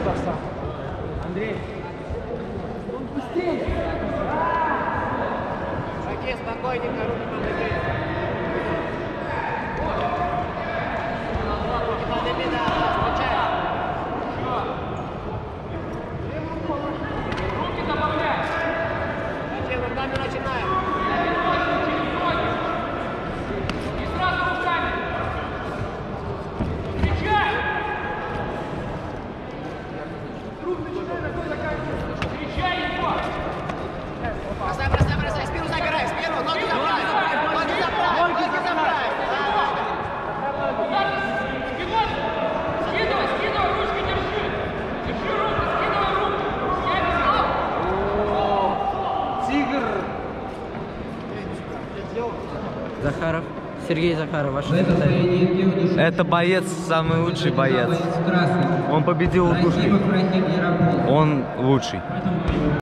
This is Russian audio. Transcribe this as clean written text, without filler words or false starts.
Андрей. Быстрее. Шаги, спокойненько, руки поднимай. Руки подними, да, встречай. Руки добавляй. Зачем руками начинаем? И сразу руками. Встречай. Рук начинай, такой заканчивай. Встречай его. Бросай, спину забирай, спину, ноги забирай. Ноги забирай. Скидывай, ручки держи. Держи руки, скидывай руки. Тигр. Захаров. Сергей Захаров, ваше состояние. Это боец, самый лучший боец. Он победил Лукушки. Он лучший.